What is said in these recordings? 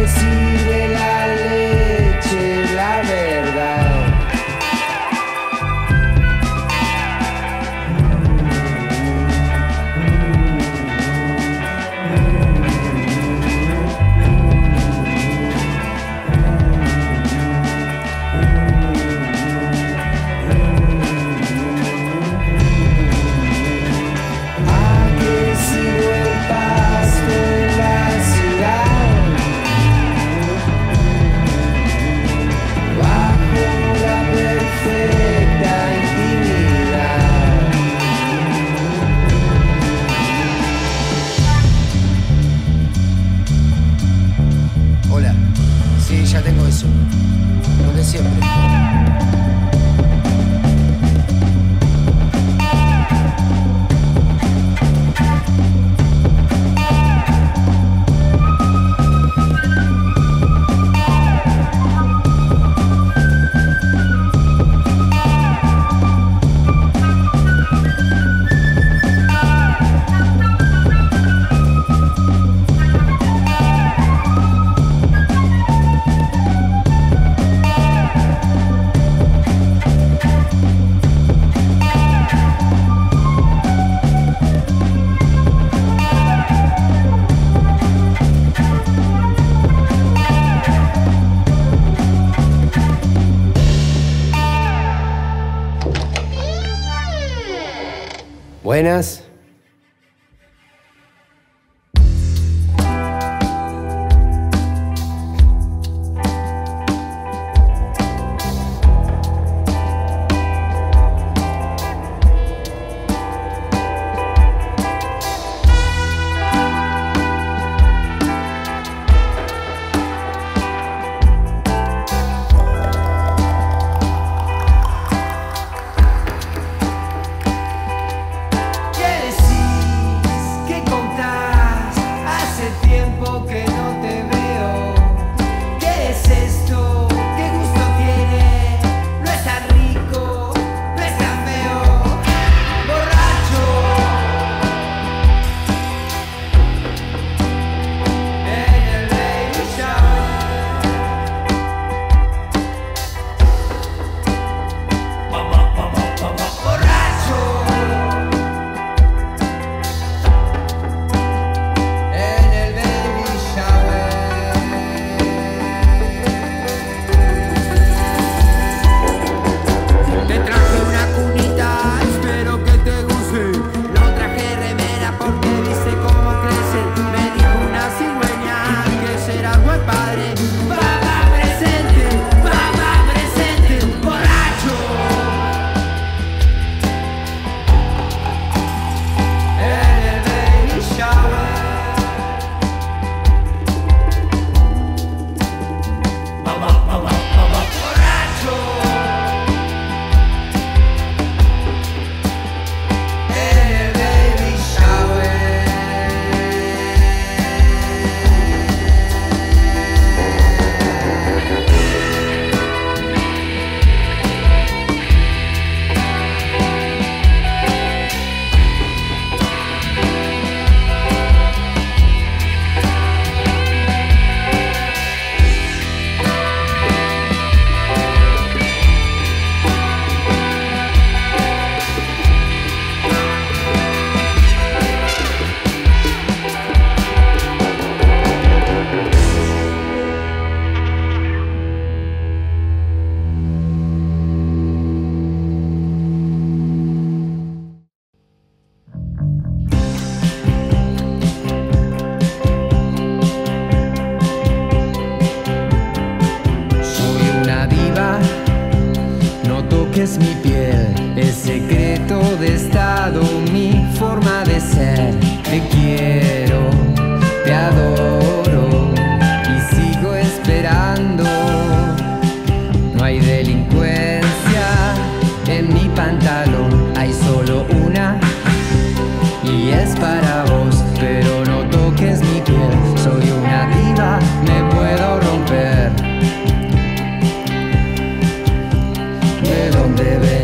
sirve la leche, la verdad. Hola, sí, ya tengo eso. Lo de siempre. Buenas. Es mi piel, el secreto de estado, mi forma de ser. Te quiero, te adoro y sigo esperando. No hay delincuencia en mi pantalón, hay solo una y es para vos. Pero no toques mi piel, soy una diva, me puedo romper. ¿De dónde ves?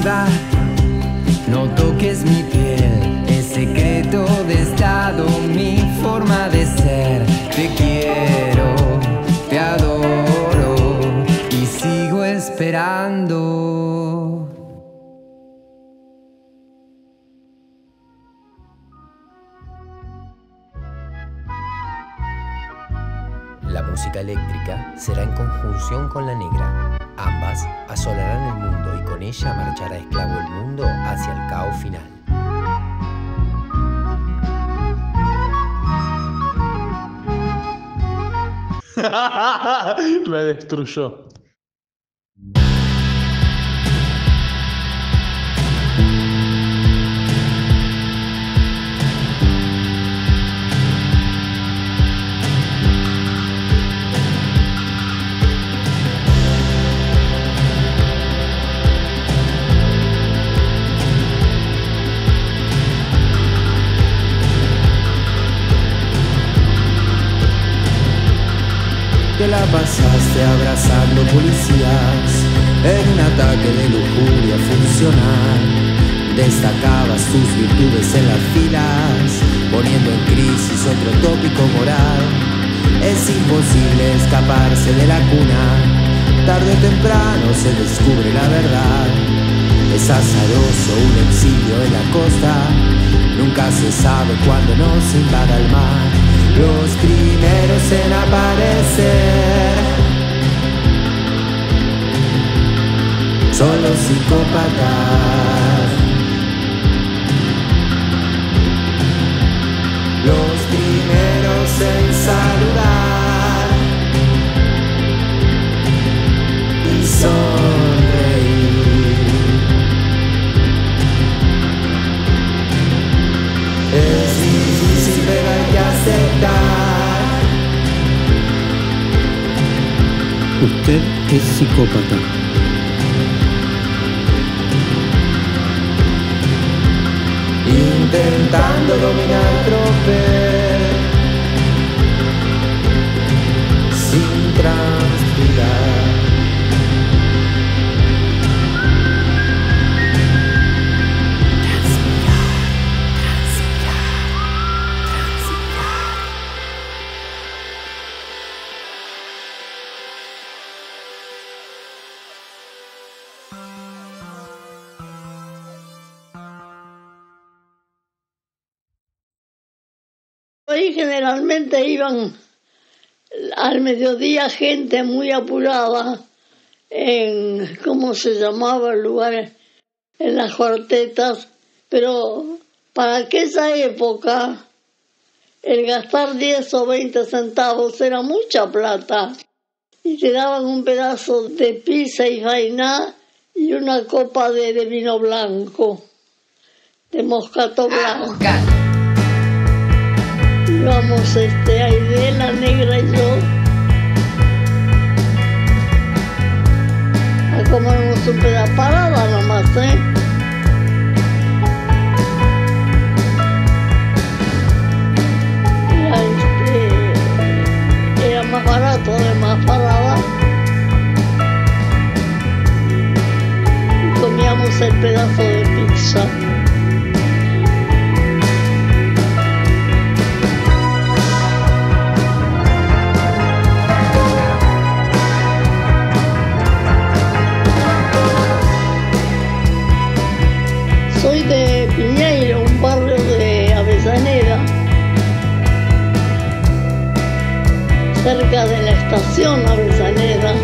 ciudad. No toques mi piel, es secreto de estado, mi forma de ser. Te quiero, te adoro y sigo esperando. La música eléctrica será en conjunción con la negra. Ambas asolarán el mundo y con ella marchará esclavo el mundo hacia el caos final. Me destruyó. Te la pasaste abrazando policías en un ataque de lujuria funcional. Destacabas tus virtudes en las filas, poniendo en crisis otro tópico moral. Es imposible escaparse de la cuna, tarde o temprano se descubre la verdad. Es azaroso un exilio en la costa, nunca se sabe cuándo nos invada el mar. Los primeros en aparecer son los psicópatas. Los primeros en saludar y sonreír. Es difícil pero hay que aceptar. Usted es psicópata. Intentando dominar tropel sin transpirar. Ahí generalmente iban al mediodía gente muy apurada en, ¿cómo se llamaba el lugar? En las cuartetas, pero para aquella época el gastar 10 o 20 centavos era mucha plata y te daban un pedazo de pizza y vainá y una copa de vino blanco, de moscato blanco. Íbamos Aide, la negra y yo a comernos un pedazo parada nomás, Era más barato, además parada. Y comíamos el pedazo de pizza. Soy de Piñeiro, un barrio de Avellaneda, cerca de la estación Avellaneda.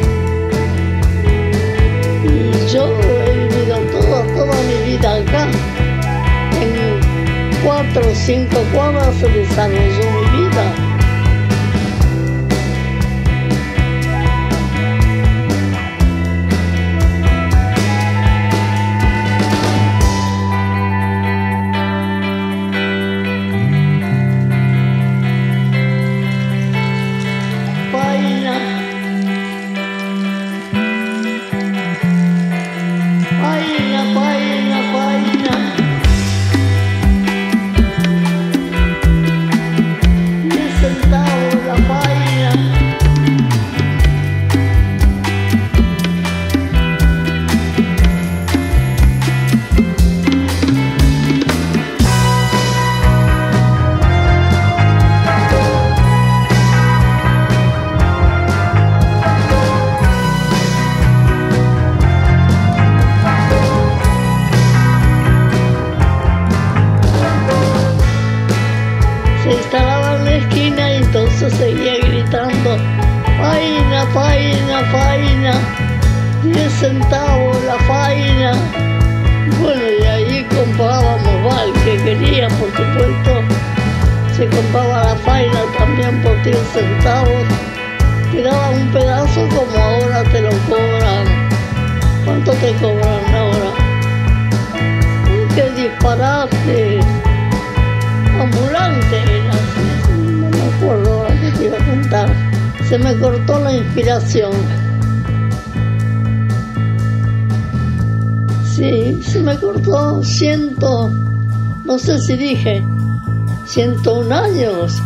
Y yo he vivido toda mi vida acá. En 4 o 5 cuadras se desarrolló mi vida. 10 centavos la faina. Bueno, y ahí comprábamos el que quería, por supuesto. Se compraba la faina también por 10 centavos. Te daban un pedazo como ahora te lo cobran. ¿Cuánto te cobran ahora? ¡Qué disparate! Ambulante era. No me acuerdo ahora que te iba a contar. Se me cortó la inspiración. Sí, se me cortó no sé si dije 101 años.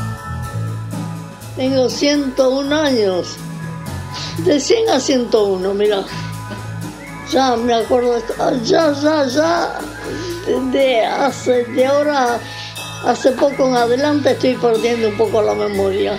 Tengo 101 años. De 100 a 101, mira. Ya me acuerdo de esto. Ya. De ahora, hace poco en adelante estoy perdiendo un poco la memoria.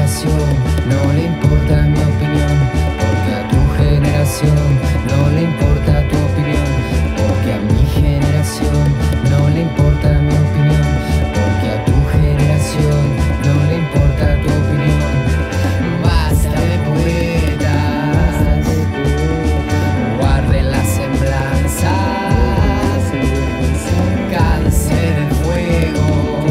generación no le importa mi opinión, porque a tu generación no le importa tu opinión, porque a mi generación no le importa mi opinión, porque a tu generación no le importa tu opinión. Basta de poetas, guarden las semblanzas, cáncer del fuego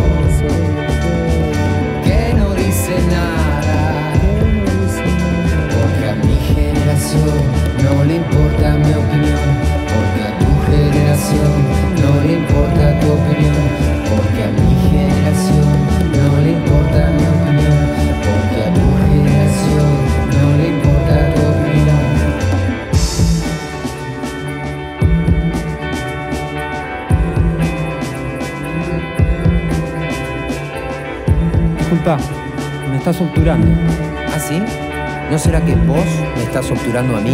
que no dice nada, porque a mi generación no le importa mi opinión, porque a tu generación no le importa tu opinión, porque a mi generación no le importa mi opinión, porque a tu generación no le importa tu opinión. Disculpa, me estás obturando. ¿Ah, sí? ¿No será que vos me estás obturando a mí?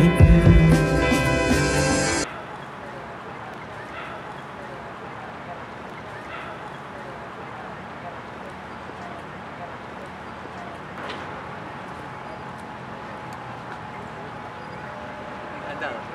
Encantado.